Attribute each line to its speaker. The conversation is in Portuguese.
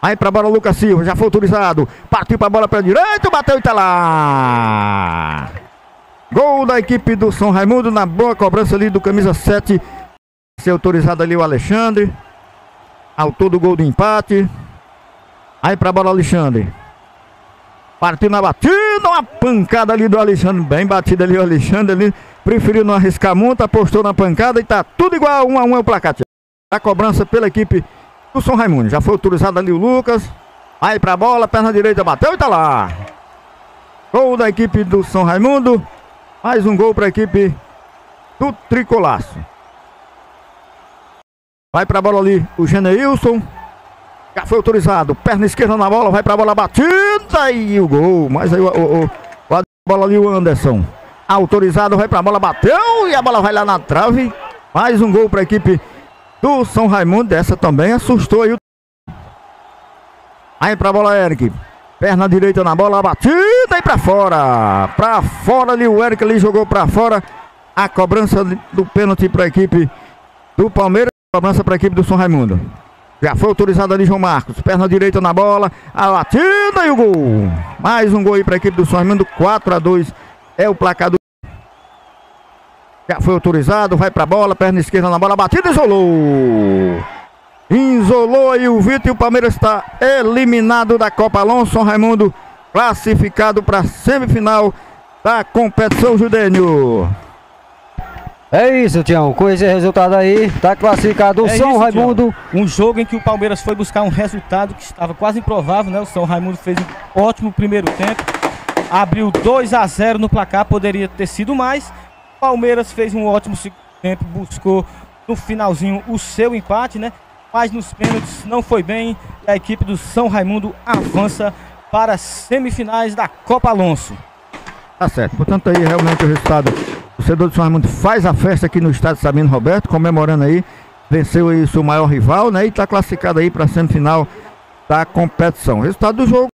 Speaker 1: Aí pra bola Lucas Silva, já foi autorizado. Partiu pra bola pra direita, bateu e tá lá. Gol da equipe do São Raimundo, na boa cobrança ali do camisa 7. Ser autorizado ali o Alexandre. Autor do gol do empate. Aí pra bola Alexandre. Partiu na batida, uma pancada ali do Alexandre. Bem batida ali o Alexandre ali. Preferiu não arriscar muito, apostou na pancada e tá tudo igual, 1-1 é o placar. A cobrança pela equipe do São Raimundo. Já foi autorizado ali o Lucas. Aí pra bola, perna direita, bateu e tá lá. Gol da equipe do São Raimundo. Mais um gol pra equipe do Tricolaço. Vai pra bola ali o Geneilson. Já foi autorizado. Perna esquerda na bola, vai pra bola batida e o gol. Mas aí a bola ali o Anderson. Autorizado, vai pra bola, bateu e a bola vai lá na trave. Mais um gol pra equipe do São Raimundo. Dessa também assustou aí. Aí pra bola Eric. Perna direita na bola, batida e pra fora. Pra fora ali o Eric ali jogou pra fora. A cobrança do pênalti pra equipe do Palmeiras. Cobrança pra equipe do São Raimundo. Já foi autorizado ali João Marcos. Perna direita na bola. A batida e o gol. Mais um gol aí pra equipe do São Raimundo. 4-2 é o placar do. Já foi autorizado. Vai pra bola. Perna esquerda na bola. Batida e isolou. Isolou aí o Vitor e o Palmeiras está eliminado da Copa Alonso. São Raimundo classificado para a semifinal da competição juvenil.
Speaker 2: É isso, Tião. Com esse resultado aí, tá classificado o São Raimundo.
Speaker 3: Um jogo em que o Palmeiras foi buscar um resultado que estava quase improvável, né? O São Raimundo fez um ótimo primeiro tempo. Abriu 2-0 no placar, poderia ter sido mais. O Palmeiras fez um ótimo segundo tempo, buscou no finalzinho o seu empate, né? Mas nos pênaltis não foi bem. A equipe do São Raimundo avança para as semifinais da Copa Alonso.
Speaker 1: Tá certo, portanto aí realmente o resultado. O torcedor do São Raimundo faz a festa aqui no estádio Sabino Roberto, comemorando aí. Venceu aí o seu maior rival, né? E tá classificado aí para a semifinal da competição. Resultado do jogo.